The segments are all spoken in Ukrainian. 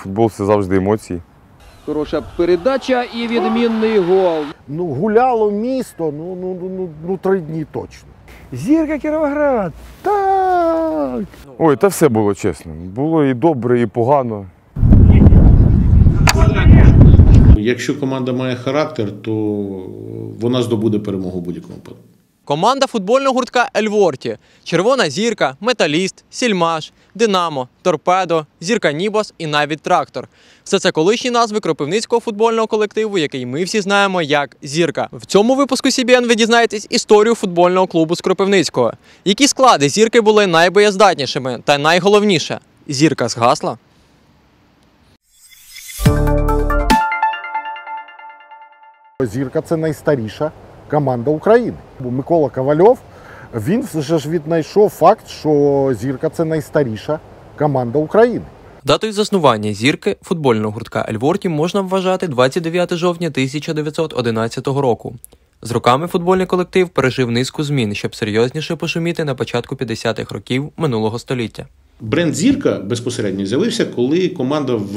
Футбол – це завжди емоції. Хороша передача і відмінний гол. Гуляло місто, 3 дні точно. Зірка Кіровоград! Так! Ой, та все було чесно. Було і добре, і погано. Якщо команда має характер, то вона здобуде перемогу в будь-якому випадку. Команда футбольного гуртка «Ельворті», «Червона зірка», «Металіст», «Сільмаш», «Динамо», «Торпедо», «Зірка Нібос» і навіть «Трактор». Все це колишні назви кропивницького футбольного колективу, який ми всі знаємо як «Зірка». В цьому випуску СІБІН ви дізнаєтесь історію футбольного клубу з Кропивницького. Які склади «Зірки» були найбоєздатнішими та найголовніше – «Зірка» згасла? «Зірка» – це найстаріша команда України. Микола Ковальов, він вже ж віднайшов факт, що «Зірка» – це найстаріша команда України. Датою заснування «Зірки» футбольного гуртка «Ельворті» можна вважати 29 жовтня 1911 року. З роками футбольний колектив пережив низку змін, щоб серйозніше пошуміти на початку 50-х років минулого століття. Бренд «Зірка» безпосередньо з'явився, коли команда в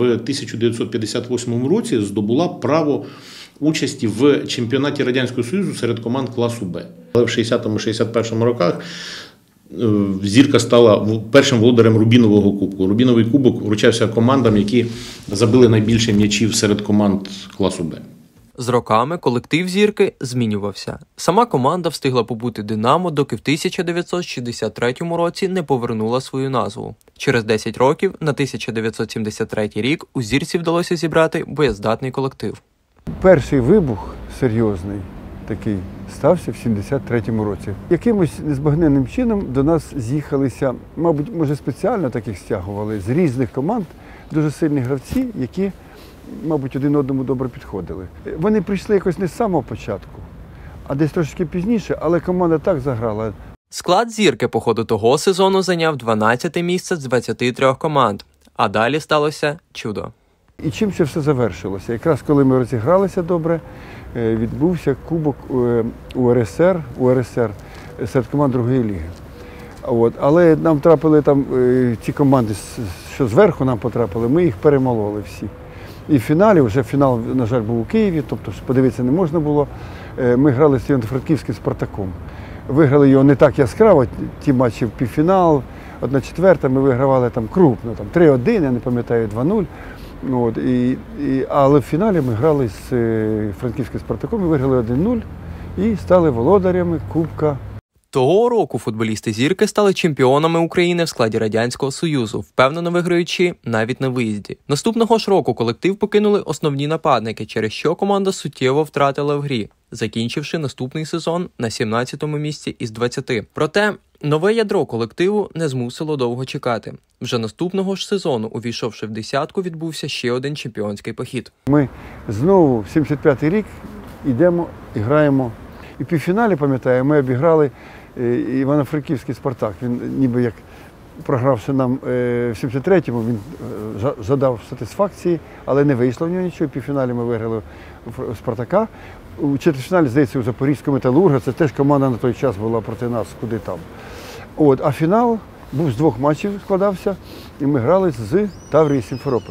1958 році здобула право участі в чемпіонаті Радянського Союзу серед команд класу «Б». Але в 60-61 роках «Зірка» стала першим володарем Рубінового кубку. Рубіновий кубок вручався командам, які забили найбільше м'ячів серед команд класу «Б». З роками колектив «Зірки» змінювався. Сама команда встигла побути «Динамо», доки в 1963 році не повернула свою назву. Через 10 років, на 1973 рік, у «Зірці» вдалося зібрати боєздатний колектив. Перший вибух серйозний такий стався в 73-му році. Якимось незбагненним чином до нас з'їхалися, мабуть, може спеціально таких стягували, з різних команд дуже сильні гравці, які, мабуть, один одному добре підходили. Вони прийшли якось не з самого початку, а десь трошки пізніше, але команда так заграла. Склад «Зірки» по ходу того сезону зайняв 12-те місце з 23 команд, а далі сталося чудо. І чим це все завершилося? Якраз коли ми розігралися добре, відбувся Кубок УРСР серед команд другої ліги. Але нам трапили там ці команди, що зверху нам потрапили, ми їх перемололи всі. І в фіналі, вже фінал, на жаль, був у Києві, тобто подивитися не можна було. Ми грали з Івано-Франківським «Спартаком». Виграли його не так яскраво, ті матчі в півфінал, 1/4 ми вигравали там крупно, 3-1, я не пам'ятаю, 2-0. Але в фіналі ми грали з Франківським «Спартаком» і виграли 1-0 і стали володарями Кубка. Того року футболісти «Зірки» стали чемпіонами України в складі Радянського Союзу, впевнено виграючи навіть на виїзді. Наступного ж року колектив покинули основні нападники, через що команда суттєво втратила в грі, закінчивши наступний сезон на 17-му місці із 20. Проте нове ядро колективу не змусило довго чекати. Вже наступного ж сезону, увійшовши в десятку, відбувся ще один чемпіонський похід. Ми знову, 75-й рік, йдемо і граємо. І в півфіналі, пам'ятаю, ми обіграли Івано-Франківський «Спартак». Він ніби як програвши нам в 73-му, він жадав сатисфакції, але не вийшло в нього нічого. В півфіналі ми виграли у «Спартака». У четвертьфіналі, здається, у Запорізького «Металурга». Це теж команда на той час була проти нас, куди там. А фінал був з 2 матчів, складався, і ми грали з Таврією Сімферополь.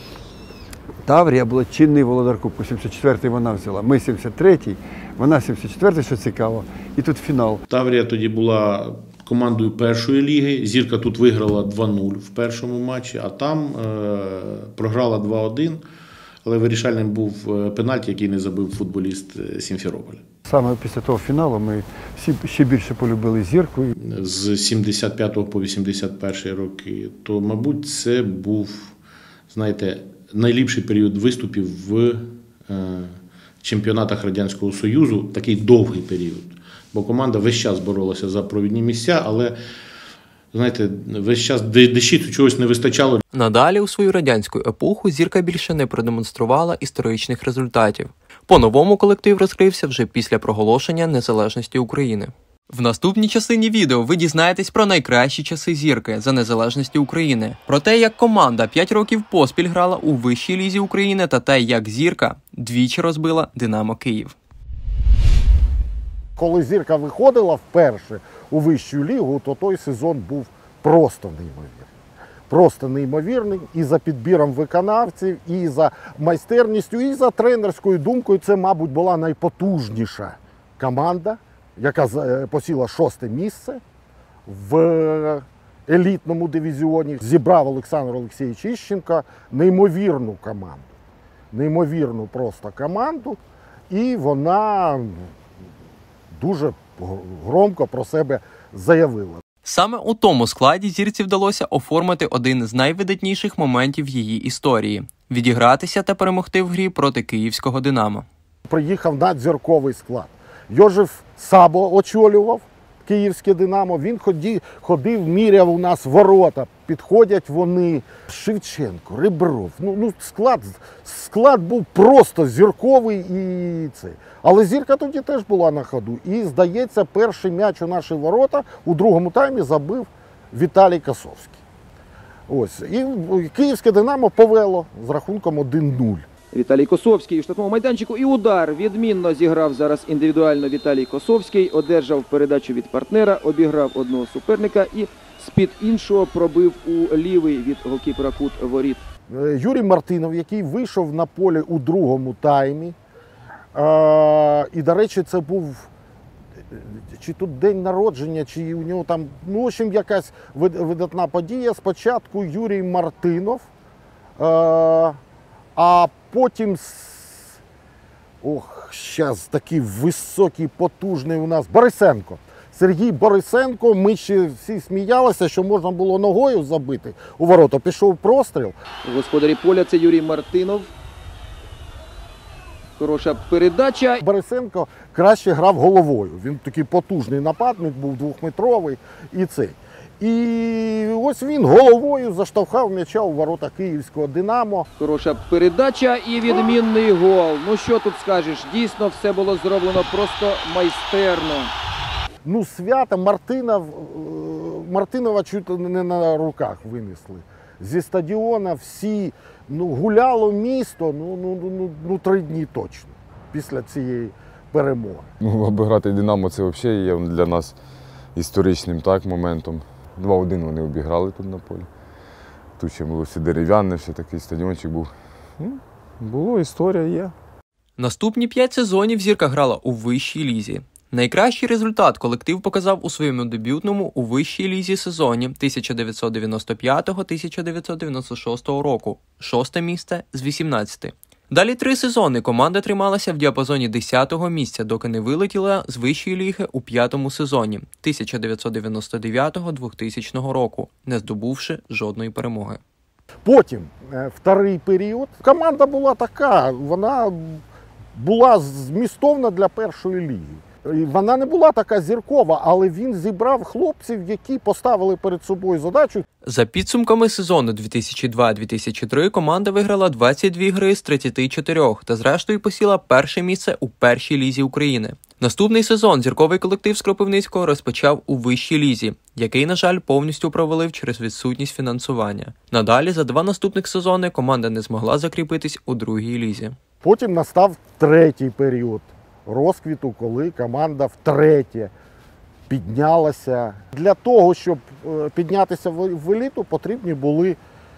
Таврія була чинний володар Кубку, 74-й вона взяла, ми 73-й, вона 74-й, що цікаво, і тут фінал. Таврія тоді була командою першої ліги, «Зірка» тут виграла 2-0 в першому матчі, а там програла 2-1, але вирішальним був пенальті, який не забив футболіст Сімферополя. Саме після того фіналу ми всі ще більше полюбили «Зірку». З 75 по 81 роки, то, мабуть, це був, знаєте, найліпший період виступів в чемпіонатах Радянського Союзу, такий довгий період. Бо команда весь час боролася за провідні місця, але, знаєте, весь час дещицю чогось не вистачало. Надалі у свою радянську епоху «Зірка» більше не продемонструвала історичних результатів. По-новому колектив розкрився вже після проголошення незалежності України. В наступній частині відео ви дізнаєтесь про найкращі часи «Зірки» за незалежності України, про те, як команда 5 років поспіль грала у вищій лізі України та те, як «Зірка» двічі розбила «Динамо Київ». Коли «Зірка» виходила вперше у вищу лігу, то той сезон був просто неймовірний. просто неймовірний і за підбіром виконавців, і за майстерністю, і за тренерською думкою. Це, мабуть, була найпотужніша команда, яка посіла 6-те місце в елітному дивізіоні. Зібрав Олександр Олексійович Іщенко неймовірну команду. Неймовірну просто команду. І вона дуже громко про себе заявила. Саме у тому складі зірці вдалося оформити один з найвидатніших моментів її історії – відігратися та перемогти в грі проти київського «Динамо». Приїхав надзірковий склад. Йожеф Сабо очолював київське «Динамо». Він ходив, міряв у нас ворота. Підходять вони. Шевченко, Ребров. Склад був просто зірковий. І це. Але зірка тоді теж була на ходу. І, здається, перший м'яч у наші ворота у другому таймі забив Віталій Косовський. Ось. І київське «Динамо» повело з рахунком 1-0. Віталій Косовський у штрафному майданчику. І удар. Відмінно зіграв зараз індивідуально Віталій Косовський. Одержав передачу від партнера, обіграв одного суперника і з-під іншого пробив у лівий від голкіпера кут воріт. Юрій Мартинов, який вийшов на поле у другому таймі. І, до речі, це був чи тут день народження, чи у нього там, в общем, якась видатна подія. Спочатку Юрій Мартинов, а потім, зараз такий високий, потужний у нас, Борисенко. Сергій Борисенко, ми ще всі сміялися, що можна було ногою забити у ворота. Пішов простріл. Господарі поля – це Юрій Мартинов. Хороша передача. Борисенко краще грав головою. Він такий потужний нападник, був 2-метровий і цей. І ось він головою заштовхав м'яча у ворота київського «Динамо». Хороша передача і відмінний гол. Ну що тут скажеш, дійсно все було зроблено просто майстерно. Свято Мартинова чуть не на руках винесли. Зі стадіона всі, гуляло місто, 3 дні точно, після цієї перемоги. Обіграти «Динамо» – це взагалі є для нас історичним моментом. 2-1 вони обіграли тут на полі. Тут ще було все дерев'яне, ще такий стадіончик був. Було, історія є. Наступні 5 сезонів зірка грала у вищій лізі. Найкращий результат колектив показав у своєму дебютному у вищій лізі сезоні 1995-1996 року. 6-те місце з 18. Далі 3 сезони команда трималася в діапазоні 10-го місця, доки не вилетіла з вищої ліги у 5-му сезоні 1999-2000 року, не здобувши жодної перемоги. Потім, вторий період, команда була така, вона була змістовна для першої ліги. Вона не була така зіркова, але він зібрав хлопців, які поставили перед собою задачу. За підсумками сезону 2002-2003 команда виграла 22 гри з 34 та зрештою посіла перше місце у першій лізі України. Наступний сезон зірковий колектив з Кропивницького розпочав у вищій лізі, який, на жаль, повністю провалив через відсутність фінансування. Надалі за 2 наступних сезони команда не змогла закріпитись у другій лізі. Потім настав третій період розквіту, коли команда втретє піднялася. Для того, щоб піднятися в еліту, потрібні були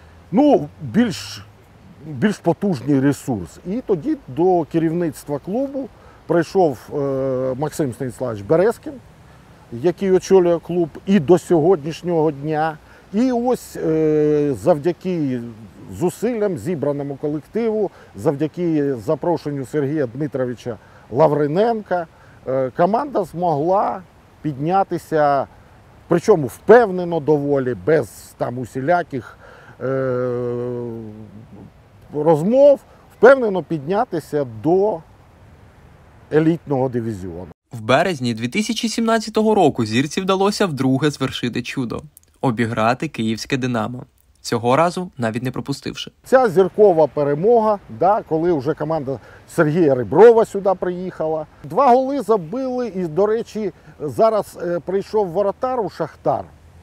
більш потужний ресурс. І тоді до керівництва клубу прийшов Максим Станіславович Березкін, який очолює клуб і до сьогоднішнього дня. І ось завдяки зусиллям, зібраному колективу, завдяки запрошенню Сергія Дмитровича Лавриненка, команда змогла піднятися, причому впевнено доволі, без усіляких розмов, впевнено піднятися до елітного дивізіону. В березні 2017 року зірці вдалося вдруге звершити чудо – обіграти київське «Динамо». Цього разу навіть не пропустивши. Ця зіркова перемога, коли вже команда Сергія Реброва сюди приїхала. 2 голи забили і, до речі, зараз прийшов воротар у «Шахтар».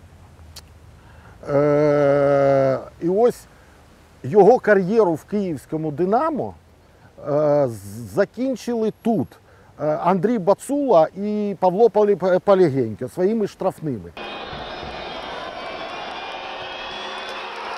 І ось його кар'єру в київському «Динамо» закінчили тут Андрій Бацула і Павло Полігенько своїми штрафними.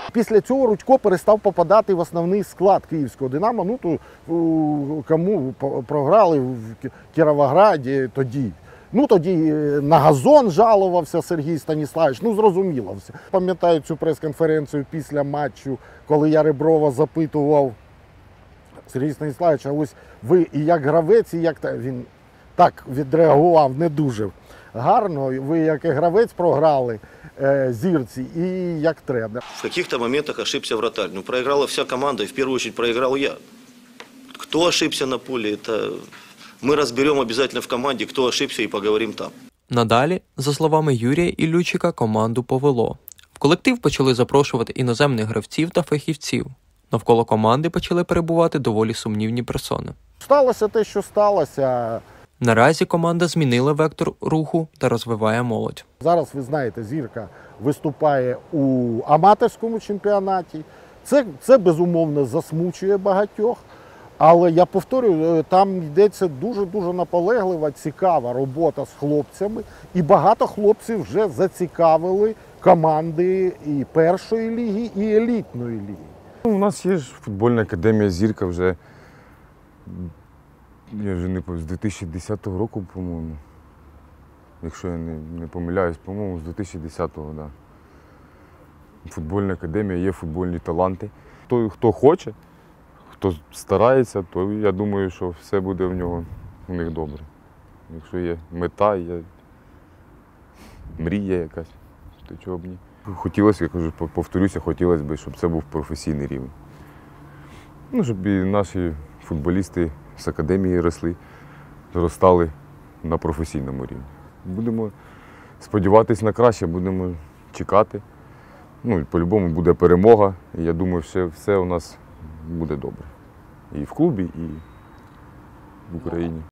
Після цього Рудько перестав попадати в основний склад київського «Динамо». Ну, то кому програли в Кіровограді тоді. Ну, тоді на газон жалувався Сергій Станіславович, ну, зрозуміло все. Пам'ятаю цю прес-конференцію після матчу, коли я Реброва запитував Сергій Станіславович, а ось ви і як гравець, і як він так відреагував не дуже гарно. Ви як і гравець програли Зірці і як тренер. В каких-то моментах ошибся вратарь. Ну, проиграла вся команда, и в первую очередь проиграл я. Кто ошибся на поле, это мы разберем обязательно в команде, кто ошибся, и поговорим там. Надалі, за словами Юрія Іллючика, команду повело. В колектив почали запрошувати іноземних гравців та фахівців. Навколо команди почали перебувати доволі сумнівні персони. Сталося те, що сталося. Наразі команда змінила вектор руху та розвиває молодь. Зараз, ви знаєте, Зірка виступає у аматорському чемпіонаті. Це безумовно засмучує багатьох. Але я повторюю, там йдеться дуже-дуже наполеглива, цікава робота з хлопцями. І багато хлопців вже зацікавили команди і першої ліги, і елітної ліги. У нас є ж футбольна академія «Зірка» вже, я вже не пам'ятаю, з 2010 року, по-моєму. Якщо я не помиляюсь, по-моєму, з 2010-го, да. Футбольна академія, є футбольні таланти. Хто хоче, хто старається, то я думаю, що все буде у них добре. Якщо є мета, є мрія якась, то чого б ні. Хотілося, я кажу, повторюся, хотілося б, щоб це був професійний рівень. Ну, щоб і наші футболісти з академії росли, зростали на професійному рівні. Будемо сподіватися на краще, будемо чекати. Ну, по-любому буде перемога, і я думаю, що все у нас буде добре. І в клубі, і в Україні.